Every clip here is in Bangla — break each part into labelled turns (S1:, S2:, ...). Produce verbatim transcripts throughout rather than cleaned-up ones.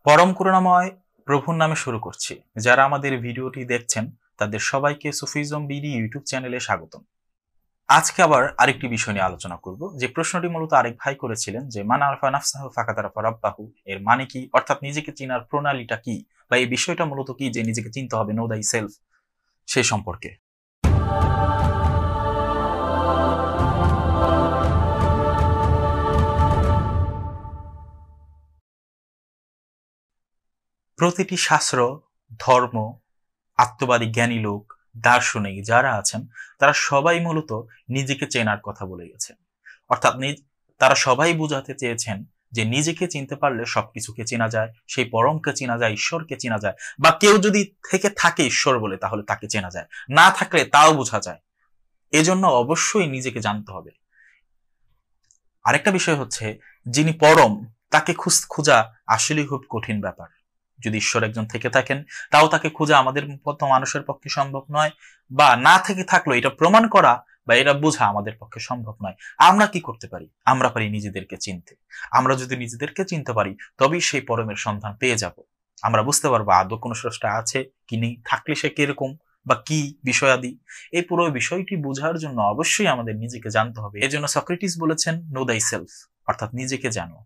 S1: পরম করুণাময় প্রভুর নামে শুরু করছি। যারা আমাদের ভিডিওটি দেখছেন তাদের সবাইকে সুফিজম বিডি ইউটিউব চ্যানেলে স্বাগতম। আজকে আবার আরেকটি বিষয় নিয়ে আলোচনা করব, যে প্রশ্নটি মূলত আরেক ভাই করেছিলেন যে মান আরফা নাফসাহু ফাকাদ আরফা রাব্বাহু এর মানে কি, অর্থাৎ নিজেকে চেনার প্রণালীটা কি, বা এই বিষয়টা মূলত কি যে নিজেকে চিনতে হবে, নো দাই সেলফ, সে সম্পর্কে। প্রতিটি শাস্ত্র, ধর্ম, আত্মবাদী জ্ঞানী লোক, দার্শনিক যারা আছেন তারা সবাই মূলত নিজেকে চেনার কথা বলে গেছেন। অর্থাৎ তারা সবাই বোঝাতে চেয়েছেন যে নিজেকে চিনতে পারলে সবকিছুকে চেনা যায়, সেই পরমকে চেনা যায়, ঈশ্বরকে চেনা যায়, বা কেউ যদি থেকে থাকে ঈশ্বর বলে তাহলে তাকে চেনা যায়, না থাকলে তাও বোঝা যায়। এজন্য অবশ্যই নিজেকে জানতে হবে। আরেকটা বিষয় হচ্ছে, যিনি পরম তাকে খোঁজা আসলে খুব কঠিন ব্যাপার। যদি ঈশ্বর একজন থেকে থাকেন তাও তাকে খোঁজা আমাদের মতো মানুষের পক্ষে সম্ভব নয়, বা না থেকে থাকলো এটা প্রমাণ করা বা এটা বোঝা আমাদের পক্ষে সম্ভব নয়। আমরা কি করতে পারি? আমরা পারি নিজেদেরকে চিনতে। আমরা যদি নিজেদেরকে চিনতে পারি তবেই সেই পরমের সন্ধান পেয়ে যাব। আমরা বুঝতে পারবো আদৌ কোনো স্রষ্টা আছে কি নেই, থাকলে সে কিরকম বা কি বিষয়াদি। এই পুরো বিষয়টি বোঝার জন্য অবশ্যই আমাদের নিজেকে জানতে হবে। এজন্য সক্রেটিস বলেছেন নো দাই সেলফ, অর্থাৎ নিজেকে জানো।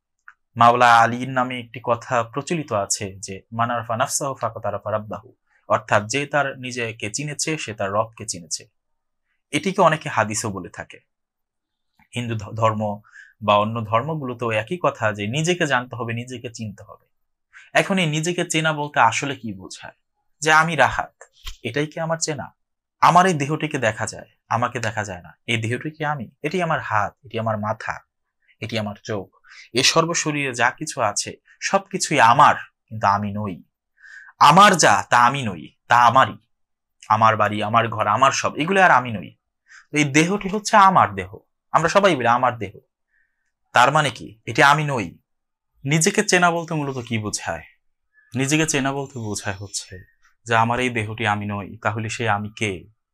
S1: মাওলা আলীর নামে একটি কথা প্রচলিত আছে যে মান আরফা নাফসাহু ফাকাদ আরফা রাব্বাহু, অর্থাৎ যে তার নিজেকে চিনেছে সে তার রবকে চিনেছে। এটিকে অনেকে হাদিসও বলে থাকে। হিন্দু ধর্ম বা অন্য ধর্মগুলোতেও একই কথা, যে নিজেকে জানতে হবে, নিজেকে চিনতে হবে। এখন এই নিজেকে চেনা বলতে আসলে কি বোঝায়? যে আমি রাহাত, এটাই কি আমার চেনা? আমার এই দেহটিকে দেখা যায়, আমাকে দেখা যায় না। এই দেহটি কি আমি? এটি আমার হাত, এটি আমার মাথা, এটি আমার চোখ, এ সর্বশরীরে যা কিছু আছে সবকিছুই আমার, কিন্তু আমি নই। আমার যা তা আমি নই, তা আমারই। আমার বাড়ি, আমার ঘর, আমার সব, এগুলো আর আমি নই। এই দেহটি হচ্ছে আমার দেহ, আমরা সবাই বলি আমার দেহ। তার মানে কি এটি আমি নই? নিজেকে চেনা বলতে মূলত কি বোঝায়? নিজেকে চেনা বলতে বোঝায় হচ্ছে যে আমার এই দেহটি আমি নই, তাহলে সে আমি কে?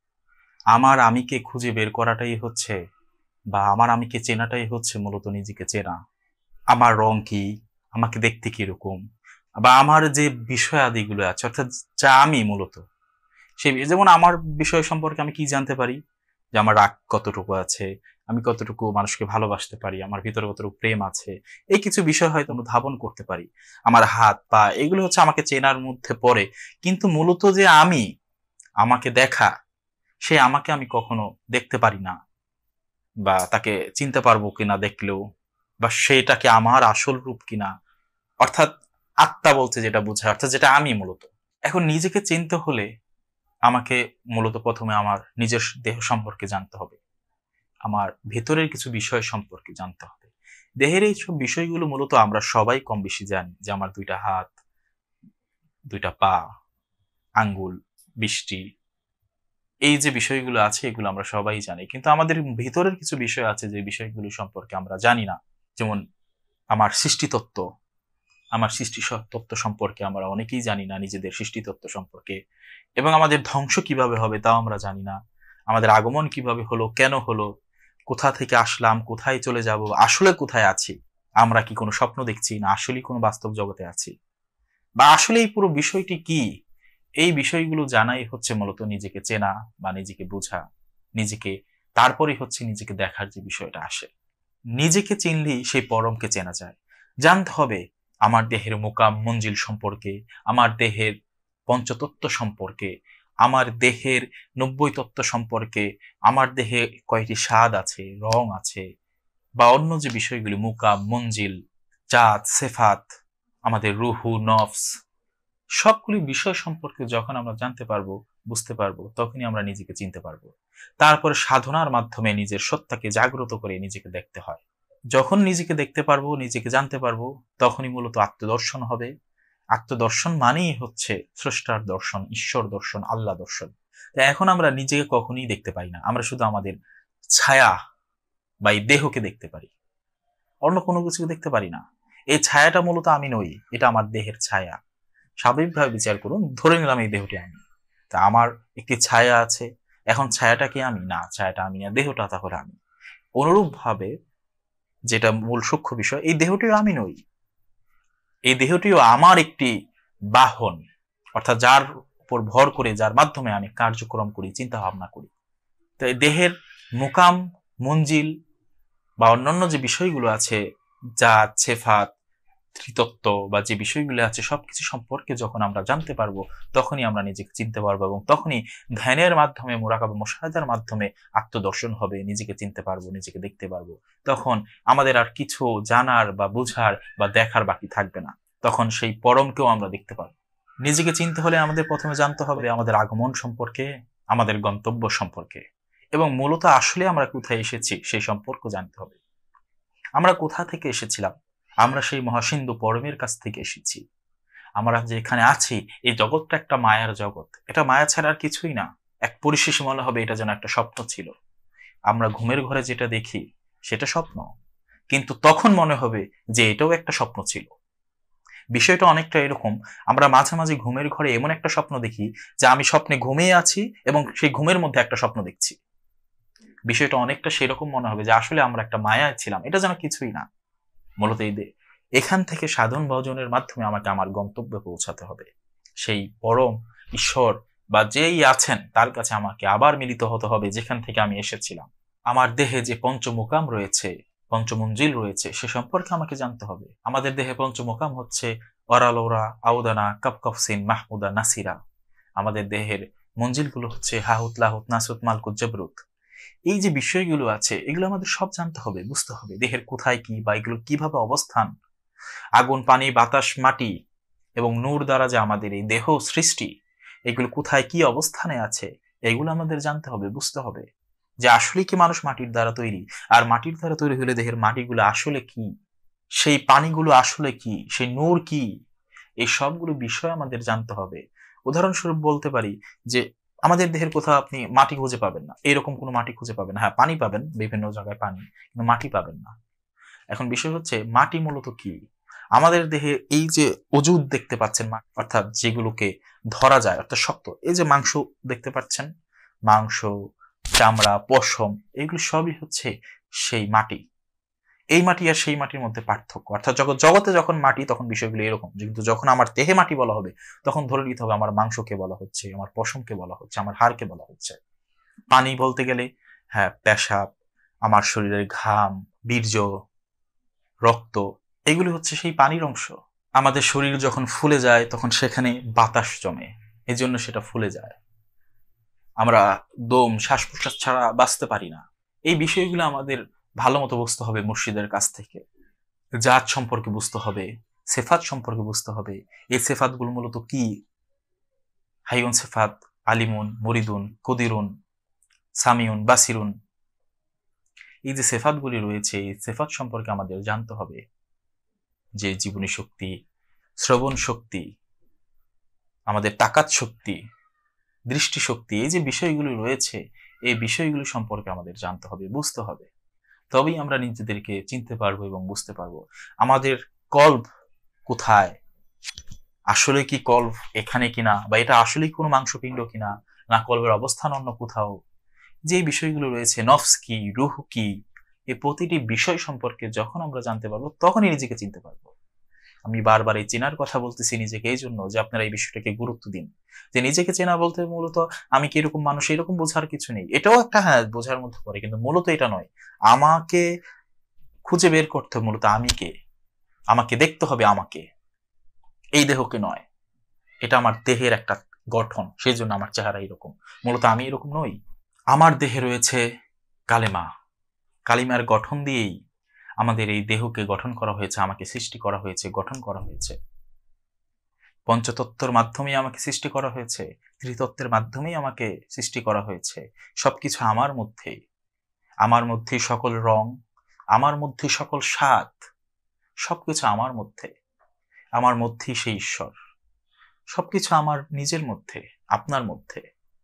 S1: আমার আমিকে খুঁজে বের করাটাই হচ্ছে, বা আমার আমিকে চেনাটাই হচ্ছে মূলত নিজেকে চেনা। আমার রং কি, আমাকে দেখতে কিরকম, বা আমার যে বিষয়াদিগুলো আছে, অর্থাৎ যা আমি মূলত সেই, যেমন আমার বিষয় সম্পর্কে আমি কি জানতে পারি? যে আমার রাগ কতটুকু আছে, আমি কতটুকু মানুষকে ভালোবাসতে পারি, আমার ভিতরে কতটুকু প্রেম আছে, এই কিছু বিষয় হয়তো অনুধাবন করতে পারি। আমার হাত পা, এগুলো হচ্ছে আমাকে চেনার মধ্যে পড়ে। কিন্তু মূলত যে আমি, আমাকে দেখা, সে আমাকে আমি কখনো দেখতে পারি না, বা তাকে চিনতে পারবো কিনা দেখলেও, বা সেটাকে আমার আসল রূপ কিনা, অর্থাৎ আত্মা বলতে যেটা বোঝায়, অর্থাৎ যেটা আমি মূলত। এখন নিজেকে চিনতে হলে আমাকে মূলত প্রথমে আমার নিজের দেহ সম্পর্কে জানতে হবে, আমার ভেতরের কিছু বিষয় সম্পর্কে জানতে হবে। দেহের এই সব বিষয়গুলো মূলত আমরা সবাই কম বেশি জানি, যে আমার দুইটা হাত, দুইটা পা, আঙ্গুল, বৃষ্টি, এই যে বিষয়গুলো আছে এগুলো আমরা সবাই জানি। কিন্তু আমাদের ভিতরের কিছু বিষয় আছে যে বিষয়গুলো সম্পর্কে আমরা জানি না। যেমন আমার সৃষ্টিতত্ত্ব, আমার সৃষ্টি তত্ত্ব সম্পর্কে আমরা অনেকেই জানি না, নিজেদের সৃষ্টি তত্ত্ব সম্পর্কে। এবং আমাদের ধ্বংস কিভাবে হবে তাও আমরা জানি না। আমাদের আগমন কিভাবে হলো, কেন হলো, কোথা থেকে আসলাম, কোথায় চলে যাব, আসলে কোথায় আছি, আমরা কি কোনো স্বপ্ন দেখছি না আসলেই কোনো বাস্তব জগতে আছি, বা আসলে এই পুরো বিষয়টি কি, এই বিষয়গুলো জানাই হচ্ছে মূলত নিজেকে চেনা বা নিজেকে বোঝা। নিজেকে তারপরেই হচ্ছে নিজেকে দেখার যে বিষয়টা আসে। নিজেকে চিনলেই সেই পরমকে চেনা যায়। জানতে হবে আমার দেহের মোকাম মঞ্জিল সম্পর্কে, আমার দেহের পঞ্চতত্ত্ব সম্পর্কে, আমার দেহের নব্বই তত্ত্ব সম্পর্কে, আমার দেহে কয়টি স্বাদ আছে, রং আছে, বা অন্য যে বিষয়গুলি মুকাম মঞ্জিল, জাত, সেফাত, আমাদের রুহু, নফস, সবগুলি বিষয় সম্পর্কে যখন আমরা জানতে পারবো, বুঝতে পারবো, তখনই আমরা নিজেকে চিনতে পারবো। তারপরে সাধনার মাধ্যমে নিজের সত্তাকে জাগ্রত করে নিজেকে দেখতে হয়। যখন নিজেকে দেখতে পারবো, নিজেকে জানতে পারবো, তখনই মূলত আত্মদর্শন হবে। আত্মদর্শন মানেই হচ্ছে স্রষ্টার দর্শন, ঈশ্বর দর্শন, আল্লাহ দর্শন। এখন আমরা নিজেকে কখনোই দেখতে পাই না, আমরা শুধু আমাদের ছায়া বা এই দেহকে দেখতে পারি, অন্য কোনো কিছু দেখতে পারি না। এই ছায়াটা মূলত আমি নই, এটা আমার দেহের ছায়া। স্বাভাবিকভাবে বিচার করুন, ধরে নিলাম এই দেহটি আমি, তা আমার একটি ছায়া আছে। এখন ছায়াটা কি আমি? না, ছায়াটা আমি না, দেহটা তাহলে আমি। অনুরূপ ভাবে যেটা মূল সূক্ষ্ম বিষয়, এই দেহটিও আমি নই, এই দেহটিও আমার একটি বাহন, অর্থাৎ যার উপর ভর করে, যার মাধ্যমে আমি কার্যক্রম করি, চিন্তা ভাবনা করি। তো এই দেহের মুকাম, মঞ্জিল বা অন্যান্য যে বিষয়গুলো আছে, জাত, সেফাত, ত্রিতত্ত্ব বা যে বিষয়গুলো আছে, সবকিছু সম্পর্কে যখন আমরা জানতে পারবো, তখনই আমরা নিজেকে চিনতে পারবো, এবং তখনই ধ্যানের মাধ্যমে, মুরাকাবা মুশাহাদার মাধ্যমে আত্মদর্শন হবে, নিজেকে চিনতে পারবো, নিজেকে দেখতে পারবো। তখন আমাদের আর কিছু জানার বা বুঝার বা দেখার বাকি থাকবে না, তখন সেই পরমকেও আমরা দেখতে পারবো। নিজেকে চিনতে হলে আমাদের প্রথমে জানতে হবে আমাদের আগমন সম্পর্কে, আমাদের গন্তব্য সম্পর্কে, এবং মূলত আসলে আমরা কোথায় এসেছি সেই সম্পর্ক জানতে হবে। আমরা কোথা থেকে এসেছিলাম? আমরা সেই মহাসিন্ধু পরমের কাছ থেকে এসেছি। আমরা যে এখানে আছি, এই জগৎটা একটা মায়ার জগৎ। এটা মায়া ছাড়া আর কিছুই না। এক পরিশেষে মনে হবে এটা যেন একটা স্বপ্ন ছিল। আমরা ঘুমের ঘরে যেটা দেখি সেটা স্বপ্ন, কিন্তু তখন মনে হবে যে এটাও একটা স্বপ্ন ছিল। বিষয়টা অনেকটা এরকম, আমরা মাঝে মাঝে ঘুমের ঘরে এমন একটা স্বপ্ন দেখি যে আমি স্বপ্নে ঘুমিয়ে আছি এবং সেই ঘুমের মধ্যে একটা স্বপ্ন দেখছি। বিষয়টা অনেকটা সেরকম মনে হবে যে আসলে আমরা একটা মায়ায় ছিলাম, এটা যেন কিছুই না। মূলত এই এখান থেকে সাধন ভজনের মাধ্যমে আমাকে আমার গন্তব্যে পৌঁছাতে হবে। সেই পরম ঈশ্বর বা যেই আছেন তার কাছে আমাকে আবার মিলিত হতে হবে, যেখান থেকে আমি এসেছিলাম। আমার দেহে যে পঞ্চমুকাম রয়েছে, পঞ্চমঞ্জিল রয়েছে, সে সম্পর্কে আমাকে জানতে হবে। আমাদের দেহে পঞ্চমুকাম হচ্ছে অরালোরা, আউদানা, কাপকাফসিন, মাহমুদা, নাসিরা। আমাদের দেহের মঞ্জিলগুলো হচ্ছে হাহুত, লাহুত, নাসুত, মালকুত, জবরুত। এই যে বিষয়গুলো আছে, এগুলো আমাদের সব জানতে হবে, বুঝতে হবে। দেহের কোথায় কি বা এগুলো কিভাবে অবস্থান, আগুন, পানি, বাতাস, মাটি এবং নূর দ্বারা যে আমাদের এই দেহ সৃষ্টি, এগুলো কোথায় কি অবস্থানে আছে, এগুলো আমাদের জানতে হবে, বুঝতে হবে। যে আসলে কি মানুষ মাটির দ্বারা তৈরি, আর মাটির দ্বারা তৈরি হলে দেহের মাটিগুলো আসলে কি, সেই পানিগুলো আসলে কি, সেই নূর কি, এই সবগুলো বিষয় আমাদের জানতে হবে। উদাহরণস্বরূপ বলতে পারি যে আমাদের দেহের কোথাও আপনি মাটি খুঁজে পাবেন না, এরকম কোনো মাটি খুঁজে পাবেন না। হ্যাঁ, পানি পাবেন, বিভিন্ন জায়গায় পানি, কিন্তু মাটি পাবেন না। এখন বিষয় হচ্ছে মাটি মূলত কি। আমাদের দেহে এই যে অজুদ দেখতে পাচ্ছেন, অর্থাৎ যেগুলোকে ধরা যায়, অর্থাৎ শক্ত, এই যে মাংস দেখতে পাচ্ছেন, মাংস, চামড়া, পশম, এগুলো সবই হচ্ছে সেই মাটি। এই মাটি আর সেই মাটির মধ্যে পার্থক্য, অর্থাৎ জগৎ জগতে যখন মাটি তখন বিষয়গুলো এরকম, কিন্তু যখন আমার দেহে মাটি বলা হবে তখন ধরে নিতে হবে আমার মাংসকে বলা হচ্ছে, আমার পশমকে বলা হচ্ছে, আমার হাড়কে বলা হচ্ছে। পানি বলতে গেলে হ্যাঁ, পেশাব, আমার শরীরের ঘাম, বীর্য, রক্ত, এগুলি হচ্ছে সেই পানির অংশ। আমাদের শরীর যখন ফুলে যায় তখন সেখানে বাতাস জমে, এই জন্য সেটা ফুলে যায়। আমরা দম, শ্বাস প্রশ্বাস ছাড়া বাঁচতে পারি না। এই বিষয়গুলো আমাদের ভালো মতো বুঝতে হবে মুর্শিদের কাছ থেকে। জাত সম্পর্কে বুঝতে হবে, সেফাত সম্পর্কে বুঝতে হবে। এই সেফাতগুলো মূলত কি? হাইউন সেফাত, আলিমুন, মরিদুন, কদিরুন, সামিউন, বাসিরুন, এই যে সেফাতগুলি রয়েছে, এই সেফাত সম্পর্কে আমাদের জানতে হবে। যে জীবনী শক্তি, শ্রবণ শক্তি, আমাদের তাকাত শক্তি, দৃষ্টি শক্তি, এই যে বিষয়গুলি রয়েছে, এই বিষয়গুলি সম্পর্কে আমাদের জানতে হবে, বুঝতে হবে। তবেই আমরা নিজেদেরকে চিনতে পারবো এবং বুঝতে পারবো আমাদের কল্প কোথায়, আসলে কি কল্প এখানে কিনা, বা এটা আসলে কোনো মাংসপিণ্ড কিনা, না কল্পের অবস্থান অন্য কোথাও। যে বিষয়গুলো রয়েছে, নফস কি, রুহ কি, এই প্রতিটি বিষয় সম্পর্কে যখন আমরা জানতে পারবো তখনই নিজেকে চিনতে পারবো। আমি বারবার এই চেনার কথা বলতেছি নিজেকে এই জন্য যে আপনারা এই বিষয়টাকে গুরুত্ব দিন। যে নিজেকে চেনা বলতে মূলত আমি কি এরকম মানুষ, এরকম বোঝার কিছু নেই। এটাও একটা হ্যাঁ বোঝার মধ্যে পড়ে, কিন্তু মূলত এটা নয়। আমাকে খুঁজে বের করতে হবে মূলত আমি কে, আমাকে দেখতে হবে আমাকে, এই দেহকে নয়। এটা আমার দেহের একটা গঠন, সেই জন্য আমার চেহারা এরকম, মূলত আমি এরকম নই। আমার দেহে রয়েছে কালেমা, কালিমার গঠন দিয়েই আমাদের এই দেহকে গঠন করা হয়েছে, আমাকে সৃষ্টি করা হয়েছে, গঠন করা হয়েছে। পঞ্চতত্ত্বের মাধ্যমেই আমাকে সৃষ্টি করা হয়েছে, ত্রিতত্ত্বের মাধ্যমেই আমাকে সৃষ্টি করা হয়েছে। সবকিছু আমার মধ্যে, আমার মধ্যে সকল রং, আমার মধ্যে সকল স্বাদ, সবকিছু আমার মধ্যে, আমার মধ্যেই সেই ঈশ্বর। সবকিছু আমার নিজের মধ্যে, আপনার মধ্যে।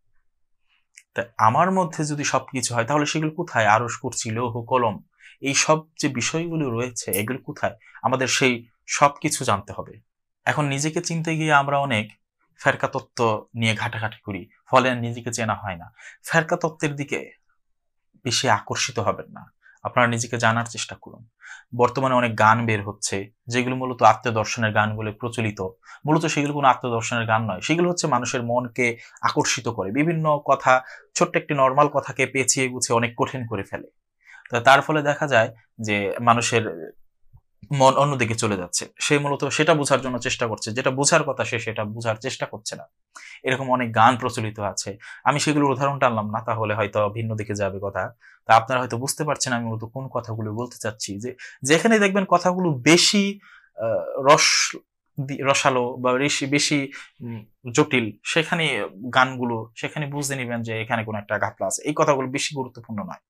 S1: তা আমার মধ্যে যদি সবকিছু হয় তাহলে সেগুলো কোথায়? আরশ, কুরসি, লৌহ, কলম, এই সব যে বিষয়গুলো রয়েছে এগুলো কোথায়? আমাদের সেই সবকিছু জানতে হবে। এখন নিজেকে চিনতে গিয়ে আমরা অনেক ফেরকা তত্ত্ব নিয়ে ঘাটাঘাটি করি, ফলে নিজেকে চেনা হয় না। ফেরকা তত্ত্বের দিকে বেশি আকর্ষিত হবেন না। আপনারা নিজেকে জানার চেষ্টা করুন। বর্তমানে অনেক গান বের হচ্ছে যেগুলো মূলত আত্মদর্শনের গানগুলো প্রচলিত, মূলত সেগুলো কোনো আত্মদর্শনের গান নয়, সেগুলো হচ্ছে মানুষের মনকে আকর্ষিত করে, বিভিন্ন কথা, ছোট্ট একটি নর্মাল কথাকে পেঁচিয়ে গুছিয়ে অনেক কঠিন করে ফেলে। তো তার ফলে দেখা যায় যে মানুষের মন অন্যদিকে চলে যাচ্ছে, সে মূলত সেটা বোঝার জন্য চেষ্টা করছে, যেটা বোঝার কথা সে সেটা বোঝার চেষ্টা করছে না। এরকম অনেক গান প্রচলিত আছে, আমি সেগুলোর উদাহরণ টানলাম না, তাহলে হয়তো ভিন্ন দিকে যাবে কথা। তা আপনারা হয়তো বুঝতে পারছেন আমি মূলত কোন কথাগুলো বলতে চাচ্ছি। যে যেখানে দেখবেন কথাগুলো বেশি আহ, রস দি- রসালো বা বেশি বেশি উম, জটিল, সেখানে গানগুলো সেখানে বুঝতে নিবেন যে এখানে কোনো একটা ঘাপলা আছে, এই কথাগুলো বেশি গুরুত্বপূর্ণ নয়।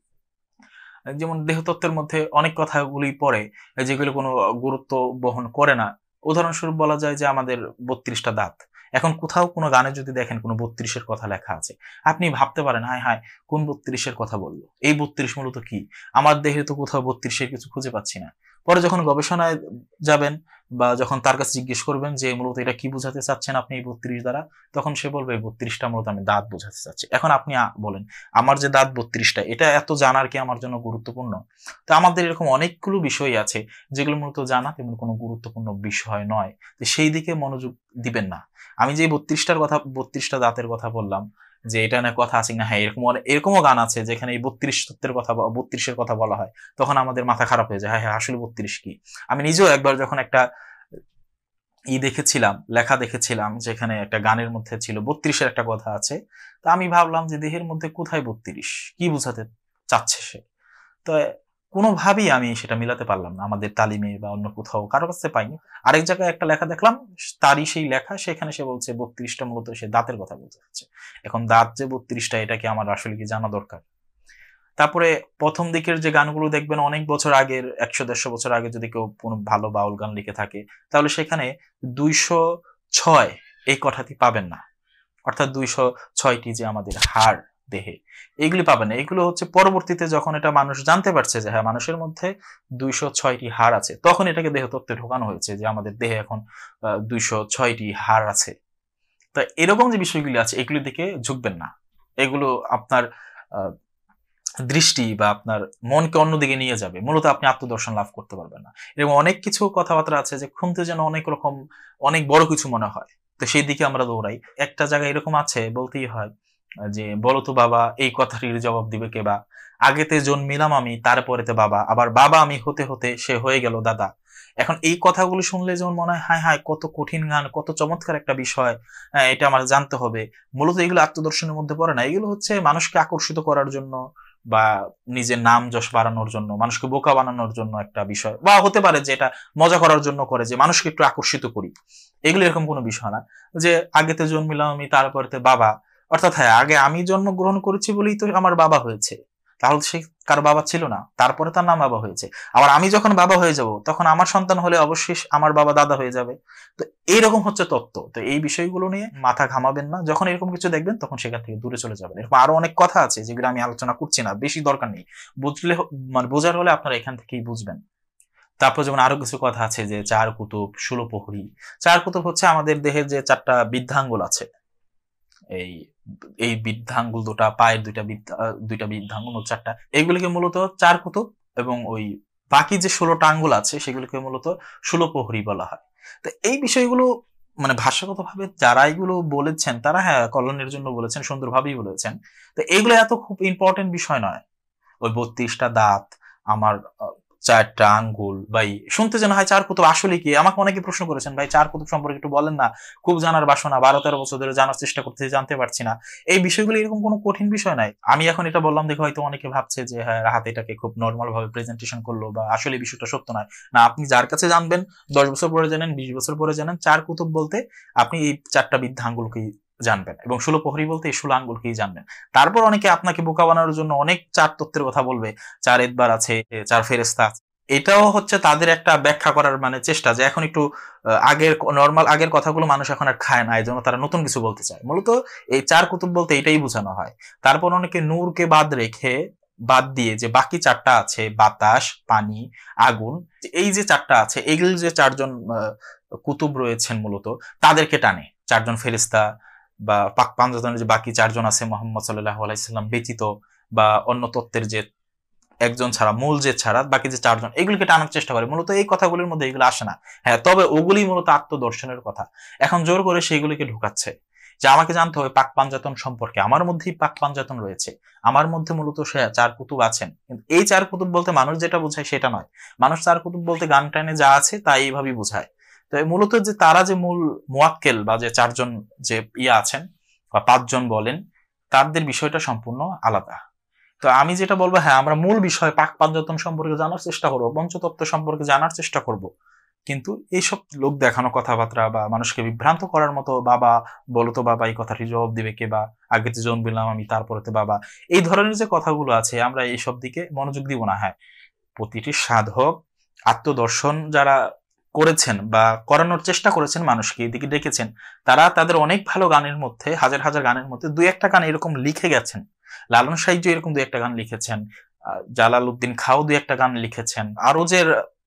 S1: যেমন দেহতত্ত্বের মধ্যে অনেক কথাগুলি পড়ে যেগুলো কোনো গুরুত্ব বহন করে না। উদাহরণস্বরূপ বলা যায় যে আমাদের বত্রিশটা দাঁত। এখন কোথাও কোনো গানে যদি দেখেন কোনো বত্রিশের কথা লেখা আছে, আপনি ভাবতে পারেন হায় হায় কোন বত্রিশের কথা বললো, এই বত্রিশ মূলত কি? আমার দেহে তো কোথাও বত্রিশের কিছু খুঁজে পাচ্ছি না। পরে যখন গবেষণায় যাবেন বা যখন তার কাছে জিজ্ঞেস করবেন যে মূলত এটা কি বোঝাতে চাচ্ছেন আপনি এই বত্রিশ দ্বারা, তখন সে বলবে এই বত্রিশটা মূলত আমি দাঁত বোঝাতে চাচ্ছি। এখন আপনি আ- বলেন আমার যে দাঁত বত্রিশটা, এটা এত জানার কি আমার জন্য গুরুত্বপূর্ণ? তো আমাদের এরকম অনেকগুলো বিষয় আছে যেগুলো মূলত জানা তেমন কোনো গুরুত্বপূর্ণ বিষয় নয়, তো সেই দিকে মনোযোগ দিবেন না। আমি যে বত্রিশটার কথা, বত্রিশটা দাঁতের কথা বললাম, যে এটা না কথা আছে না, হ্যাঁ এরকম অনেক- এরকমও গান আছে যেখানে এই বত্রিশ তত্ত্বের কথা বা বত্রিশের কথা বলা হয়, তখন আমাদের মাথা খারাপ হয়ে যায়, হ্যাঁ হ্যাঁ আসলে বত্রিশ কি। আমি নিজেও একবার যখন একটা ই দেখেছিলাম, লেখা দেখেছিলাম যেখানে একটা গানের মধ্যে ছিল বত্রিশের একটা কথা আছে, তো আমি ভাবলাম যে দেহের মধ্যে কোথায় বত্রিশ, কি বোঝাতে চাচ্ছে সে। তো কোনোভাবেই আমি সেটা মিলাতে পারলাম না, আমাদের তালিমে বা অন্য কোথাও কারো কাছে পাইনি। আরেক জায়গায় একটা লেখা দেখলাম, তারই সেই লেখা, সেখানে সে বলছে বত্রিশটা মূলত সে দাঁতের কথা বলতে চাচ্ছে। এখন দাঁত যে বত্রিশটা এটা কি আমার আসলে কি জানা দরকার? তারপরে প্রথম দিকের যে গানগুলো দেখবেন অনেক বছর আগের, একশো দেড়শো বছর আগে যদি কেউ কোনো ভালো বাউল গান লিখে থাকে, তাহলে সেখানে দুইশো ছয় এই কথাটি পাবেন না। অর্থাৎ দুইশো ছয়টি যে আমাদের হাড় দেহে, এইগুলি পাবেন না। এগুলো হচ্ছে পরবর্তীতে যখন এটা মানুষ জানতে পারছে যে হ্যাঁ মানুষের মধ্যে দুইশো ছয়টি হাড় আছে, তখন এটাকে দেহতত্ত্বে ঢোকানো হয়েছে যে আমাদের দেহে এখন দুইশো ছয়টি হাড় আছে। তা এরকম যে বিষয়গুলি আছে এগুলির দিকে ঝুঁকবেন না। এগুলো আপনার আহ, দৃষ্টি বা আপনার মনকে অন্যদিকে নিয়ে যাবে, মূলত আপনি আত্মদর্শন লাভ করতে পারবেন না। এরকম অনেক কিছু কথাবার্তা আছে যে শুনতে যেন অনেক রকম অনেক বড় কিছু মনে হয়, তো সেই দিকে আমরা দৌড়াই। একটা জায়গায় এরকম আছে বলতেই হয় যে বলতো বাবা এই কথাটির জবাব দিবে কে বা, আগেতে জন্মিলাম আমি তারপরেতে বাবা, আবার বাবা আমি হতে হতে সে হয়ে গেল দাদা। এখন এই কথাগুলো শুনলে যেমন মনে হয় হায় হায় কত কঠিন গান, কত চমৎকার একটা বিষয়, হ্যাঁ এটা আমার জানতে হবে। মূলত এগুলো আত্মদর্শনের মধ্যে পড়ে না, এগুলো হচ্ছে মানুষকে আকর্ষিত করার জন্য বা নিজের নাম যশ বাড়ানোর জন্য, মানুষকে বোকা বানানোর জন্য একটা বিষয়, বা হতে পারে যে এটা মজা করার জন্য করে যে মানুষকে একটু আকর্ষিত করি। এগুলো এরকম কোনো বিষয় না যে আগেতে জন্মিলাম আমি তারপরেতে বাবা, অর্থাৎ হ্যাঁ আগে আমি জন্মগ্রহণ করেছি বলেই তো আমার বাবা হয়েছে, তাহলে সে কার বাবা ছিল না, তারপরে তার নাম বাবা হয়েছে। আবার আমি যখন বাবা হয়ে যাব তখন আমার সন্তান হলে অবশ্যই আমার বাবা দাদা হয়ে যাবে। তো এইরকম হচ্ছে তত্ত্ব। তো এই বিষয়গুলো নিয়ে মাথা ঘামাবেন না, যখন এরকম কিছু দেখবেন তখন সেখান থেকে দূরে চলে যাবেন। এরকম আরো অনেক কথা আছে যেগুলো আমি আলোচনা করছি না, বেশি দরকার নেই। বুঝলে হ- মানে বোঝার হলে আপনারা এখান থেকেই বুঝবেন। তারপর যেমন আরো কিছু কথা আছে যে চার কুতুব, ষোলো প্রহরী। চার কুতুব হচ্ছে আমাদের দেহের যে চারটা বৃদ্ধাঙ্গুল আছে, এই এই বৃদ্ধাঙ্গুল দুটা, পায়ের দুইটা বৃদ্ধা আহ, দুইটা বৃদ্ধাঙ্গুল ও চারটা, এগুলিকে মূলত চার কুতুব, এবং ওই বাকি যে ষোলোটা আঙ্গুল আছে সেগুলোকে মূলত ষোলো প্রহরী বলা হয়। তো এই বিষয়গুলো মানে ভাষাগত ভাবে যারা এগুলো বলেছেন তারা হ্যাঁ কল্যাণের জন্য বলেছেন, সুন্দরভাবেই বলেছেন। তো এইগুলো এত খুব ইম্পর্টেন্ট বিষয় নয়। ওই বত্রিশটা দাঁত, আমার আহ, চারটা আঙ্গুল, ভাই শুনতে যেন হয় চার কুতুব আসলে কি। আমাকে অনেকে প্রশ্ন করেছেন ভাই চার কুতুব সম্পর্কে একটু বলেন না, খুব জানার বাসনা, বারো তেরো বছর ধরে জানার চেষ্টা করতেছি জানতে পারছি না। এই বিষয়গুলো এরকম কোনো কঠিন বিষয় নাই। আমি এখন এটা বললাম দেখে হয়তো অনেকে ভাবছে যে হ্যাঁ রাহাত এটাকে খুব নর্মাল ভাবে প্রেজেন্টেশন করলো বা আসলে বিষয়টা সত্য নয়। না, আপনি যার কাছে জানবেন, দশ বছর পরে জানেন, বিশ বছর পরে জানেন, চার কুতুব বলতে আপনি এই চারটা বৃদ্ধা আঙ্গুলকেই জানবেন, এবং ষোলো প্রহরী বলতে এই ষোলো আঙ্গুলকেই জানবেন। তারপর অনেকে আপনাকে বোকা বানানোর জন্য অনেক চার তত্ত্বের কথা বলবে, চার এতবার আছে, চার ফেরেস্তা আছে। এটাও হচ্ছে তাদের একটা ব্যাখ্যা করার মানে চেষ্টা, যে এখন একটু আহ, আগের নর্মাল আগের কথাগুলো মানুষ এখন আর খায় না, এই জন্য তারা নতুন কিছু বলতে চায়। মূলত এই চার কুতুব বলতে এটাই বোঝানো হয়। তারপর অনেকে নূরকে বাদ রেখে, বাদ দিয়ে যে বাকি চারটা আছে বাতাস, পানি, আগুন, এই যে চারটা আছে এগুলি যে চারজন আহ, কুতুব রয়েছেন মূলত তাদেরকে টানে, চারজন ফেরেস্তা বা পাক পাঞ্জাতনের যে বাকি চারজন আছে মোহাম্মদ সাল্লাল্লাহু আলাইহি সাল্লাম ব্যতীত, বা অন্য তত্ত্বের যে একজন ছাড়া, মূল যে ছাড়া বাকি যে চারজন, এগুলিকে টানার চেষ্টা করে। মূলত এই কথাগুলির মধ্যে এগুলো আসে না। হ্যাঁ, তবে ওগুলি মূলত আত্মদর্শনের কথা। এখন জোর করে সেইগুলিকে ঢুকাচ্ছে যে আমাকে জানতে হবে পাক পাঞ্জাতন সম্পর্কে। আমার মধ্যেই পাক পাঞ্জাতন রয়েছে, আমার মধ্যে মূলত সে চার কুতুব আছেন। কিন্তু এই চার কুতুব বলতে মানুষ যেটা বোঝায় সেটা নয়। মানুষ চার কুতুব বলতে গান টানে যা আছে তাই এইভাবেই বোঝায়। তো মূলত যে তারা যে মূল মুয়াক্কেল বা যে চারজন যে ইয়া আছেন বা পাঁচজন বলেন, তাদের বিষয়টা সম্পূর্ণ আলাদা। তো আমি যেটা বলবো, হ্যাঁ আমরা মূল বিষয় পাক পাঞ্জাতন সম্পর্কে জানার চেষ্টা করবো, পঞ্চতত্ত্ব সম্পর্কে জানার চেষ্টা করব। কিন্তু এইসব লোক দেখানো কথাবার্তা বা মানুষকে বিভ্রান্ত করার মতো, বাবা বলো তো বাবা এই কথাটি জবাব দিবে কে, বা আগে তো জন্মিলাম আমি তারপরে তো বাবা, এই ধরনের যে কথাগুলো আছে আমরা এইসব দিকে মনোযোগ দিব না। হ্যাঁ, প্রতিটি সাধক আত্মদর্শন যারা করেছেন বা করানোর চেষ্টা করেছেন, মানুষকে এদিকে ডেকেছেন, তারা তাদের অনেক ভালো গানের মধ্যে, হাজার হাজার গানের মধ্যে দুই একটা গান এরকম লিখে গেছেন। লালন সাহিত্য এরকম দুই একটা গান লিখেছেন, জালাল উদ্দিন খাও দুই একটা গান লিখেছেন, আরো যে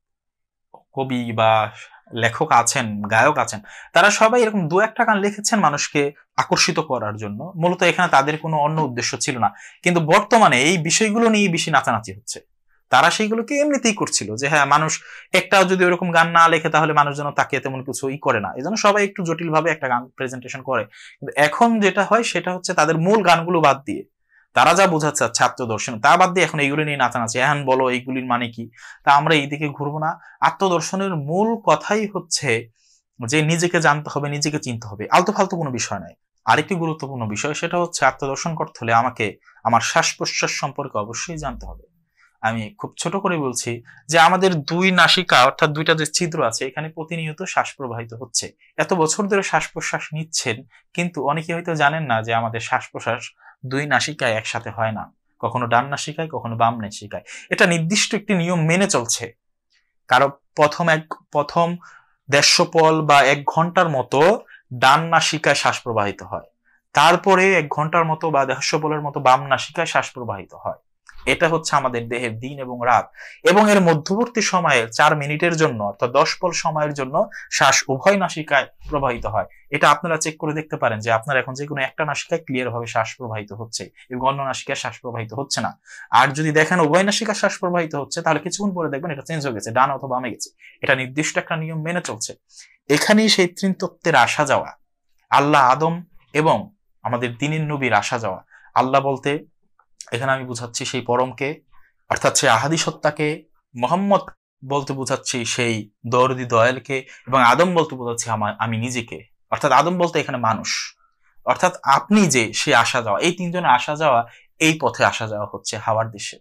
S1: কবি বা লেখক আছেন, গায়ক আছেন, তারা সবাই এরকম দু একটা গান লিখেছেন মানুষকে আকর্ষিত করার জন্য। মূলত এখানে তাদের কোনো অন্য উদ্দেশ্য ছিল না। কিন্তু বর্তমানে এই বিষয়গুলো নিয়ে বেশি নাচানাচি হচ্ছে। তারা সেইগুলোকে এমনিতেই করছিল যে হ্যাঁ মানুষ একটাও যদি ওরকম গান না লেখে তাহলে মানুষ যেন তাকে তেমন কিছু ই করে না, এই জন্য সবাই একটু জটিল ভাবে একটা গান প্রেজেন্টেশন করে। কিন্তু এখন যেটা হয় সেটা হচ্ছে তাদের মূল গানগুলো বাদ দিয়ে তারা যা বোঝাচ্ছে ছাত্র দর্শন তা বাদ দিয়ে এখন এইগুলি নিয়ে নাচানাচি, এখন বলো এইগুলির মানে কি। তা আমরা এইদিকে ঘুরবো না। আত্মদর্শনের মূল কথাই হচ্ছে যে নিজেকে জানতে হবে, নিজেকে চিনতে হবে, আলতু ফালতু কোনো বিষয় নাই। আরেকটি গুরুত্বপূর্ণ বিষয় সেটা হচ্ছে আত্মদর্শন করতে হলে আমাকে আমার শ্বাস প্রশ্বাস সম্পর্কে অবশ্যই জানতে হবে। আমি খুব ছোট করে বলছি যে আমাদের দুই নাসিকা অর্থাৎ দুইটা যে ছিদ্র আছে, এখানে প্রতিনিয়ত শ্বাস প্রবাহিত হচ্ছে। এত বছর ধরে শ্বাস প্রশ্বাস নিচ্ছেন, কিন্তু অনেকে হয়তো জানেন না যে আমাদের শ্বাস প্রশ্বাস দুই নাসিকায় একসাথে হয় না, কখনো ডান নাসিকায় কখনো বাম নাসিকায়। এটা নির্দিষ্ট একটি নিয়ম মেনে চলছে। কারো প্রথম এক প্রথম দেড়শো পল বা এক ঘন্টার মতো ডান নাসিকায় শ্বাস প্রবাহিত হয়, তারপরে এক ঘন্টার মতো বা দেড়শো পলের মতো বাম নাসিকায় শ্বাস প্রবাহিত হয়। এটা হচ্ছে আমাদের দেহের দিন এবং রাত, এবং এর মধ্যবর্তী সময়ে চার মিনিটের জন্য অর্থাৎ দশ পল সময়ের জন্য শ্বাস উভয় নাসিকায় প্রবাহিত হয়। এটা আপনারা চেক করে দেখতে পারেন যে আপনার এখন যে কোনো একটা নাসিকায় ক্লিয়ার ভাবে শ্বাস প্রবাহিত হচ্ছে এবং অন্য নাসিকায় শ্বাস প্রবাহিত হচ্ছে না। আর যদি দেখেন উভয় নাসিকায় শ্বাস প্রবাহিত হচ্ছে, তাহলে কিছুক্ষণ পরে দেখবেন এটা চেঞ্জ হয়ে গেছে, ডান অথবা বামে গেছে। এটা নির্দিষ্ট একটা নিয়ম মেনে চলছে। এখানেই সেই ত্রিন তত্ত্বের আসা যাওয়া, আল্লাহ আদম এবং আমাদের দ্বীনের নবীর আসা যাওয়া। আল্লাহ বলতে এখানে আমি বুঝাচ্ছি সেই পরমকে, অর্থাৎ সেই আহাদি সত্তাকে। মোহাম্মদ বলতে বুঝাচ্ছি সেই দরদি দয়ালকে, এবং আদম বলতে বুঝাচ্ছি আমার আমি নিজেকে, অর্থাৎ আদম বলতে এখানে মানুষ, অর্থাৎ আপনি যে সে আসা যাওয়া, এই তিনজনে আসা যাওয়া, এই পথে আসা যাওয়া হচ্ছে হাওয়ার দেশে।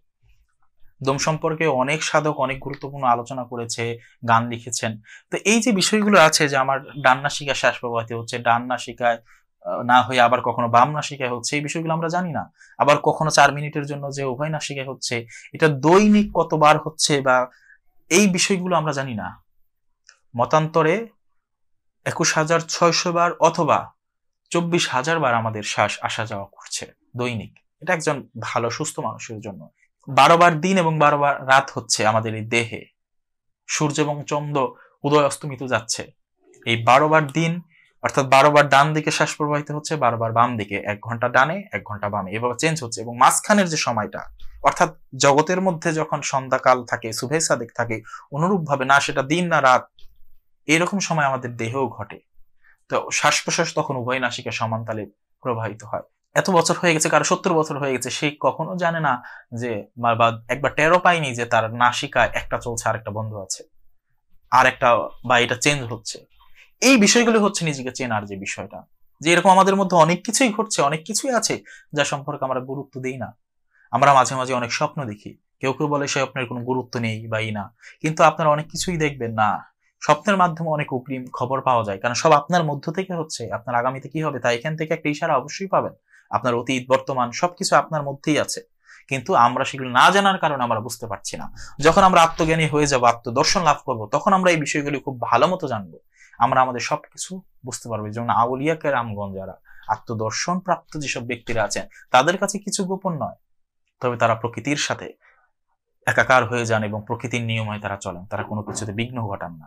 S1: দম সম্পর্কে অনেক সাধক অনেক গুরুত্বপূর্ণ আলোচনা করেছে, গান লিখেছেন। তো এই যে বিষয়গুলো আছে যে আমার ডান নাসিকায় শ্বাস প্রবাহিত হচ্ছে, ডান নাসিকায় না হয়ে আবার কখনো বাম নাসিকায় হচ্ছে, এই বিষয়গুলো আমরা জানি না। আবার কখনো চার মিনিটের জন্য যে উভয় নাসিকায় হচ্ছে, এটা দৈনিক কতবার হচ্ছে বা এই বিষয়গুলো আমরা জানি না। মতান্তরে একুশ হাজার ছয়শো বার অথবা চব্বিশ হাজার বার আমাদের শ্বাস আসা যাওয়া করছে দৈনিক। এটা একজন ভালো সুস্থ মানুষের জন্য। বারো বার দিন এবং বারো বার রাত হচ্ছে আমাদের এই দেহে। সূর্য এবং চন্দ্র উদয় অস্তমিত যাচ্ছে। এই বারো বার দিন অর্থাৎ বারো বার ডান দিকে শ্বাস প্রবাহিত হচ্ছে, বারো বার বাম দিকে, এক ঘন্টা ডানে এক ঘন্টা বামে, এভাবে চেঞ্জ হচ্ছে। এবং মাঝখানের যে সময়টা অর্থাৎ জগতের মধ্যে যখন সন্ধ্যাকাল থাকে, সুবহে সাদিক থাকে, অনুরূপ ভাবে না সেটা দিন না রাত, এরকম সময় আমাদের দেহেও ঘটে। তো শ্বাস প্রশ্বাস তখন উভয় নাসিকা সমান তালে প্রবাহিত হয়। এত বছর হয়ে গেছে, কারো সত্তর বছর হয়ে গেছে, সে কখনো জানে না যে বা একবার টেরও পায়নি যে তার নাসিকায় একটা চলছে আর একটা বন্ধ আছে, আর একটা বা এটা চেঞ্জ হচ্ছে। এই বিষয়গুলো হচ্ছে নিজেকে চেনার যে বিষয়টা, যে এরকম আমাদের মধ্যে অনেক কিছুই ঘটছে, অনেক কিছুই আছে যা সম্পর্কে আমরা গুরুত্ব দিই না। আমরা মাঝে মাঝে অনেক স্বপ্ন দেখি, কেউ কেউ বলে সে স্বপ্নের কোনো গুরুত্ব নেই বা ই না, কিন্তু আপনারা অনেক কিছুই দেখবেন না, স্বপ্নের মাধ্যমে অনেক অগ্রিম খবর পাওয়া যায়, কারণ সব আপনার মধ্য থেকে হচ্ছে। আপনার আগামীতে কি হবে তা এখান থেকে একটা ইশারা অবশ্যই পাবেন। আপনার অতীত বর্তমান সবকিছু আপনার মধ্যেই আছে, কিন্তু আমরা সেগুলো না জানার কারণে আমরা বুঝতে পারছি না। যখন আমরা আত্মজ্ঞানী হয়ে যাব, আত্মদর্শন লাভ করব, তখন আমরা এই বিষয়গুলি খুব ভালো মতো জানবো, আমরা আমাদের সবকিছু বুঝতে পারবো। যেমন আউলিয়া কেরামগণ যারা আত্মদর্শন প্রাপ্ত যেসব ব্যক্তিরা আছেন, তাদের কাছে কিছু গোপন নয়, তবে তারা প্রকৃতির সাথে একাকার হয়ে যান এবং প্রকৃতির নিয়মে তারা চলেন, তারা কোনো কিছুতে বিঘ্ন ঘটান না।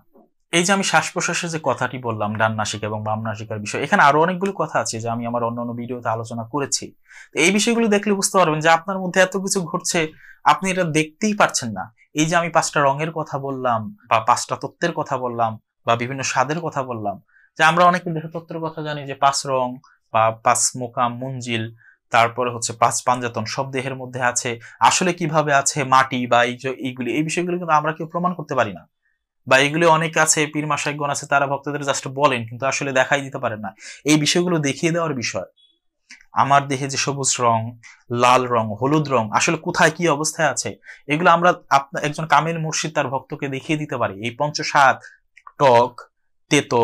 S1: এই যে আমি শ্বাস প্রশ্বাসের যে কথাটি বললাম, ডান নাসিকা এবং বাম নাসিকার বিষয়, এখানে আরো অনেকগুলো কথা আছে যে আমি আমার অন্যান্য ভিডিওতে আলোচনা করেছি। এই বিষয়গুলো দেখলে বুঝতে পারবেন যে আপনার মধ্যে এত কিছু ঘটছে, আপনি এটা দেখতেই পারছেন না। এই যে আমি পাঁচটা রঙের কথা বললাম বা পাঁচটা তত্ত্বের কথা বললাম বা বিভিন্ন স্বাদের কথা বললাম, যে আমরা অনেকে দেহ তত্ত্বের কথা জানি যে পাঁচ রং বা পাঁচ মোকাম মঞ্জিল, তারপরে হচ্ছে পাঁচ পাঞ্জাতন সব দেহের মধ্যে আছে, আসলে কিভাবে আছে মাটি বা এই যে এইগুলি, এই বিষয়গুলো কিন্তু আমরা কেউ প্রমাণ করতে পারি না। বা এগুলি অনেক আছে, পীর মাশায়েখগণ আছে, তারা ভক্তদের জাস্ট বলেন কিন্তু আসলে দেখাই দিতে পারেন না। এই বিষয়গুলো দেখিয়ে দেওয়ার বিষয়। আমার দেহে যে সবুজ রং, লাল রং, হলুদ রং আসলে কোথায় কি অবস্থায় আছে, এগুলো আমরা একজন কামিল মুর্শিদ তার ভক্তকে দেখিয়ে দিতে পারি। এই পঞ্চসাত, টক, তেতো,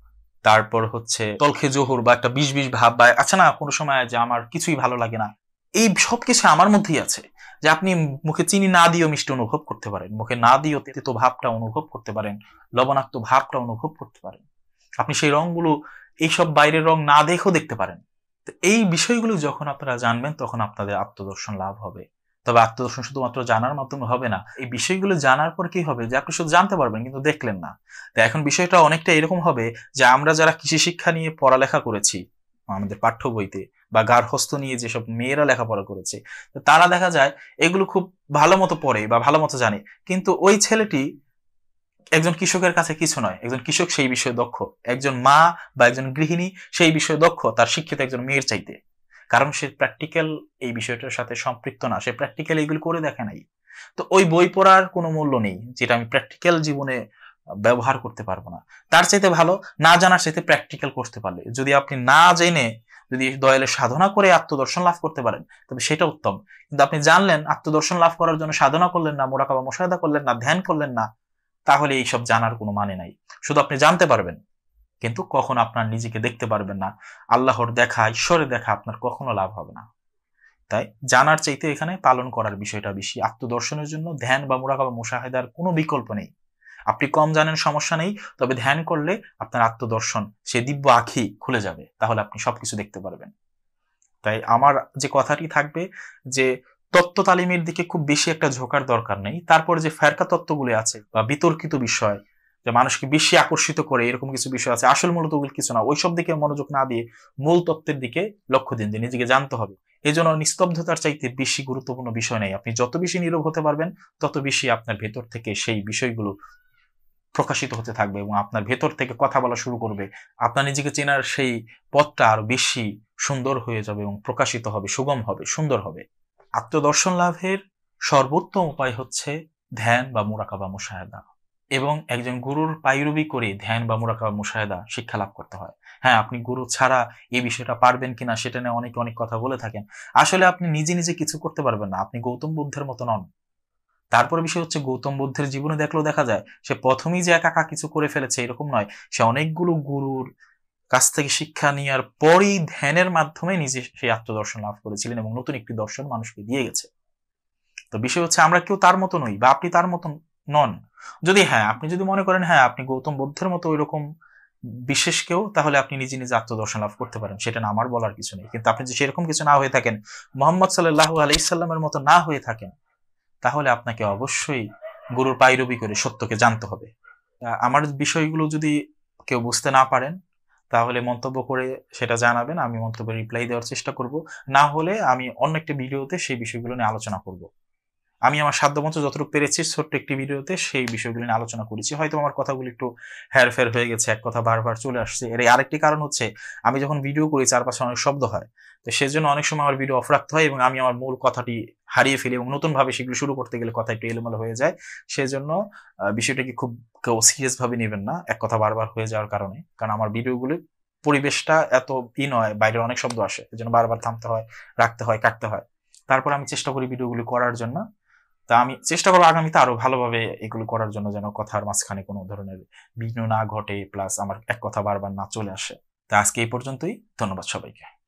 S1: তারপর হচ্ছে তলখে জহুর বা একটা বিষ বিষ ভাব, বা আচ্ছা না কোনো সময় যে আমার কিছুই ভালো লাগে না, এই সবকিছু আমার মধ্যেই আছে। যে আপনি মুখে চিনি না দিয়েও মিষ্টি অনুভব করতে পারেন, মুখে না দিয়েও তেতো ভাবটা অনুভব করতে পারেন, লবণাক্ত ভাবটা অনুভব করতে পারেন। আপনি সেই রংগুলো, এইসব বাইরের রং না দেখেও দেখতে পারেন। এই বিষয়গুলো যখন আপনারা জানবেন তখন আপনাদের আত্মদর্শন লাভ হবে। তবে আত্মদর্শন শুধুমাত্র জানার মাধ্যমে হবে না, এই বিষয়গুলো জানার পর কি হবে যে আপনি শুধু জানতে পারবেন কিন্তু দেখলেন না। তো এখন বিষয়টা অনেকটা এরকম হবে যে আমরা যারা কৃষি শিক্ষা নিয়ে পড়ালেখা করেছি আমাদের পাঠ্য বইতে, বা গার্হস্থ্য নিয়ে যেসব মেয়েরা লেখাপড়া করেছে, তারা দেখা যায় এগুলো খুব ভালো মতো পড়ে বা ভালো মতো জানে, কিন্তু ওই ছেলেটি একজন কৃষকের কাছে কিছু নয়। একজন কৃষক সেই বিষয়ে দক্ষ, একজন মা বা একজন গৃহিণী সেই বিষয়ে দক্ষ তার শিক্ষিত একজন মেয়ের চাইতে। কারণ সে প্র্যাকটিক্যাল এই বিষয়টার সাথে সম্পৃক্ত না, সে প্র্যাকটিক্যাল এইগুলো করে দেখে নাই। তো ওই বই পড়ার কোনো মূল্য নেই যেটা আমি প্র্যাকটিক্যাল জীবনে ব্যবহার করতে পারবো না। তার চাইতে ভালো না জানার চাইতে প্র্যাকটিক্যাল করতে পারলে, যদি আপনি না জেনে যদি দয়ালে সাধনা করে আত্মদর্শন লাভ করতে পারেন তবে সেটা উত্তম। কিন্তু আপনি জানলেন আত্মদর্শন লাভ করার জন্য সাধনা করলেন না, মুরাকাবা মুশাহাদা করলেন না, ধ্যান করলেন না, তাহলে এইসব জানার কোনো মানে নাই। শুধু আপনি জানতে পারবেন কিন্তু কখনো আপনার নিজেকে দেখতে পারবেন না। আল্লাহর দেখা, ঈশ্বরের দেখা আপনার কখনো লাভ হবে না। তাই জানার চাইতে এখানে পালন করার বিষয়টা বেশি। আত্মদর্শনের জন্য ধ্যান বা মুরাকাবা মুশাহাদার কোনো বিকল্প নেই। আপনি কম জানেন সমস্যা নেই, তবে ধ্যান করলে আপনার আত্মদর্শন সে দিব্য আঁখি খুলে যাবে, তাহলে আপনি সবকিছু দেখতে পারবেন। তাই আমার যে কথাটি থাকবে যে তত্ত্ব তালিমের দিকে খুব বেশি একটা ঝোঁকার দরকার নেই। তারপরে যে ফেরকা তত্ত্বগুলি আছে বা বিতর্কিত বিষয় যে মানুষকে বেশি আকর্ষিত করে এরকম কিছু বিষয় আছে, আসল মূলত ওগুলো কিছু না, ওইসব দিকে মনোযোগ না দিয়ে মূল তত্ত্বের দিকে লক্ষ্য দিন যে নিজেকে জানতে হবে। এই জন্য নিস্তব্ধতার চাইতে বেশি গুরুত্বপূর্ণ বিষয় নেই। আপনি যত বেশি নীরব হতে পারবেন তত বেশি আপনার ভেতর থেকে সেই বিষয়গুলো প্রকাশিত হতে থাকবে এবং আপনার ভেতর থেকে কথা বলা শুরু করবে। আপনার নিজেকে চেনার সেই পথটা আরো বেশি সুন্দর হয়ে যাবে এবং প্রকাশিত হবে, সুগম হবে, সুন্দর হবে। আত্মদর্শন লাভের সর্বোত্তম উপায় হচ্ছে ধ্যান বা মুরাকাবা মুশাহাদা, এবং একজন গুরুর পায়রবি করে ধ্যান বা মুরাকাবা মুশাহাদা শিক্ষা লাভ করতে হয়। হ্যাঁ, আপনি গুরু ছাড়া এই বিষয়টা পারবেন কিনা সেটা নিয়ে অনেকে অনেক কথা বলে থাকেন। আসলে আপনি নিজে নিজে কিছু করতে পারবেন না, আপনি গৌতম বুদ্ধের মতো নন। তারপরে বিষয় হচ্ছে গৌতম বুদ্ধের জীবনে দেখলেও দেখা যায় সে প্রথমেই যে একা একা কিছু করে ফেলেছে এরকম নয়, সে অনেকগুলো গুরুর কাছ থেকে শিক্ষা নেওয়ার পরই ধ্যানের মাধ্যমে নিজে সেই আত্মদর্শন লাভ করেছিলেন এবং নতুন একটি দর্শন মানুষকে দিয়ে গেছে। তো বিষয় হচ্ছে আমরা কেউ তার মতো নই বা আপনি তার মতো নন। যদি হ্যাঁ আপনি যদি মনে করেন হ্যাঁ আপনি গৌতম বুদ্ধের মতো ওইরকম বিশেষ কেউ, তাহলে আপনি নিজে নিজে আত্মদর্শন লাভ করতে পারেন, সেটা না আমার বলার কিছু নেই। কিন্তু আপনি যদি সেরকম কিছু না হয়ে থাকেন, মোহাম্মদ সাল্লাল্লাহু আলাইহি সাল্লামের মতো না হয়ে থাকেন, তাহলে আপনাকে অবশ্যই গুরুর পায়রবি করে সত্যকে জানতে হবে। আমার বিষয়গুলো যদি কেউ বুঝতে না পারেন তাহলে মন্তব্য করে সেটা জানাবেন, আমি মন্তব্যে রিপ্লাই দেওয়ার চেষ্টা করব। না হলে আমি অন্য একটা ভিডিওতে সেই বিষয়গুলো নিয়ে আলোচনা করব। আমি আমার সাধ্যমতো যতটুকু পেরেছি ছোট্ট একটি ভিডিওতে সেই বিষয়গুলো নিয়ে আলোচনা করেছি। হয়তো আমার কথাগুলো একটু হেরফের হয়ে গেছে, এক কথা বারবার চলে আসছে। এর আরেকটি কারণ হচ্ছে আমি যখন ভিডিও করি চারপাশে অনেক শব্দ হয়, তো সেজন্য অনেক সময় আমার ভিডিও অফ রাখতে হয় এবং আমি আমার মূল কথাটি হারিয়ে ফেলি এবং নতুন ভাবে সেগুলো শুরু করতে গেলে কথা একটু এলোমেলো হয়ে যায়। সেজন্য বিষয়টাকে খুব কেউ সিরিয়াস ভাবে নেবেন না এক কথা বারবার হয়ে যাওয়ার কারণে। কারণ আমার ভিডিওগুলো পরিবেশটা এত ই নয়, বাইরে অনেক শব্দ আসে, এজন্য বারবার থামতে হয়, রাখতে হয়, কাটতে হয়। তারপর আমি চেষ্টা করি ভিডিওগুলো করার জন্য। তা আমি চেষ্টা করবো আগামীতে আরো ভালোভাবে এগুলো করার জন্য, যেন কথার মাঝখানে কোনো ধরনের বিঘ্ন না ঘটে, প্লাস আমার এক কথা বারবার না চলে আসে। তা আজকে এই পর্যন্তই। ধন্যবাদ সবাইকে।